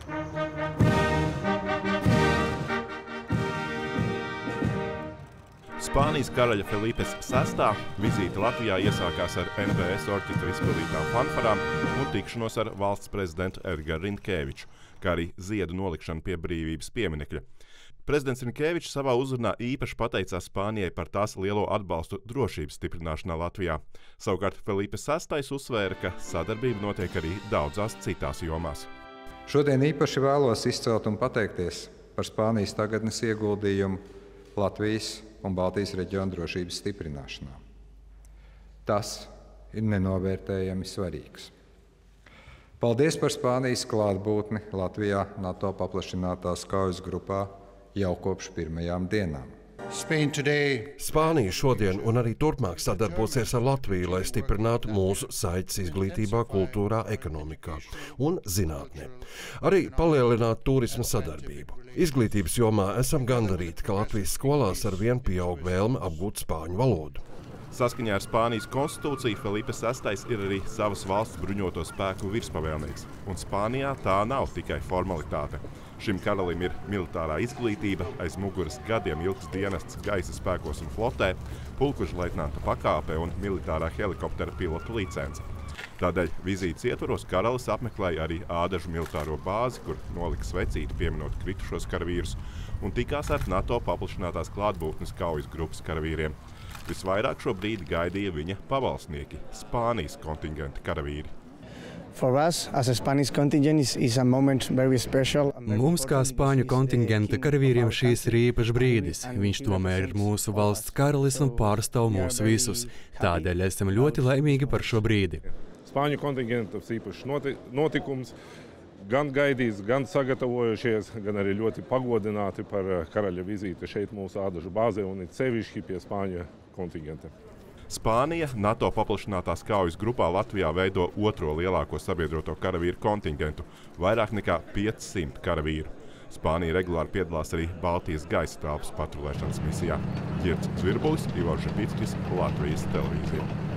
Spānijas karaļa Felipes VI vizīte Latvijā iesākās ar NBS orķestra izpildītām fanfarām un tikšanos ar valsts prezidentu Edgars Rinkēviču, kā arī ziedu nolikšanu pie brīvības pieminekļa. Prezidents Rinkēvičs savā uzrunā īpaši pateicās Spānijai par tās lielo atbalstu drošības stiprināšanā Latvijā. Savukārt Felipes VI uzsvēra, ka sadarbība notiek arī daudzās citās jomās. Šodien īpaši vēlos izcelt un pateikties par Spānijas tagadnes ieguldījumu Latvijas un Baltijas reģiona drošības stiprināšanā. Tas ir nenovērtējami svarīgs. Paldies par Spānijas klātbūtni Latvijā NATO paplašinātās kaujas grupā jau kopš pirmajām dienām. Spānija šodien un arī turpmāk sadarbosies ar Latviju, lai stiprinātu mūsu saites izglītībā, kultūrā, ekonomikā un zinātnē. Arī palielināt turisma sadarbību. Izglītības jomā esam gandarīti, ka Latvijas skolās arvien pieaug vēlme apgūt spāņu valodu. Saskaņā ar Spānijas konstitūciju Felipes VI ir arī savas valsts bruņoto spēku virspavēlnieks, un Spānijā tā nav tikai formalitāte. Šim karalim ir militārā izglītība, aiz muguras gadiem ilgs dienests gaisa spēkos un flotē, pulkveža leitnanta pakāpe un militārā helikoptera pilota licence. Tādēļ vizītes ietvaros karalis apmeklēja arī Ādažu militāro bāzi, kur nolika svecīti pieminot kritušos karavīrus, un tikās ar NATO paplašinātās klātbūtnes kaujas grupas karavīriem. Visvairāk šo brīdi gaidīja viņa pavalsnieki, Spānijas kontingenta karavīri. Mums, kā spāņu kontingenta karavīriem, šīs ir īpašs brīdis. Viņš tomēr ir mūsu valsts karalis un pārstāv mūs visus. Tādēļ esam ļoti laimīgi par šo brīdi. Spāņu kontingentas īpašs notikums, gan gaidīts, gan sagatavojušies, gan arī ļoti pagodināti par karaļa vizīti šeit mūsu Ādažu bāzē un it sevišķi pie Spāņu kontingenta. Spānija NATO paplašinātās kaujas grupā Latvijā veido otro lielāko sabiedroto karavīru kontingentu – vairāk nekā 500 karavīru. Spānija regulāri piedalās arī Baltijas gaisa telpas patrulēšanas misijā. Ģirds Zvirbulis, Ivars Žepickis, Latvijas televīzija.